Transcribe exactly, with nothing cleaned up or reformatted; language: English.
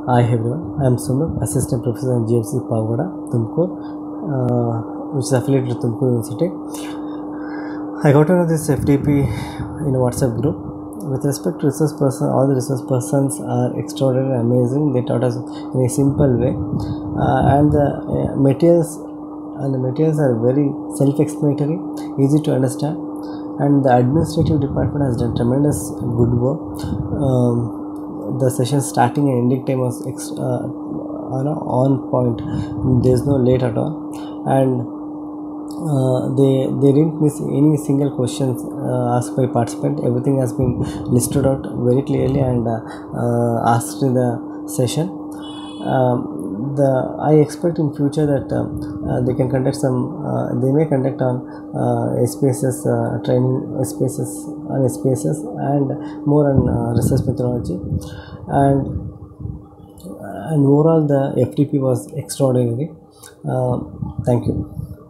Hi everyone, I am Sumit, Assistant Professor in G F C Pagoda, Tumkur, uh, which is affiliated with Tumkur University. I got to know this F T P in a WhatsApp group. With respect to resource person, all the resource persons are extraordinary, amazing. They taught us in a simple way, uh, and the uh, materials and the materials are very self-explanatory, easy to understand, and the administrative department has done tremendous good work. Um, the session starting and ending time was ex- uh, you know, on point. There's no late at all, and uh, they they didn't miss any single questions uh, asked by participant. Everything has been listed out very clearly and uh, uh, asked in the session. Um, the I expect in future that uh, uh, they can conduct some uh, they may conduct on uh, S P S S uh, training S P S S on S P S S and more on uh, research methodology, and and overall the F T P was extraordinary. Uh, thank you.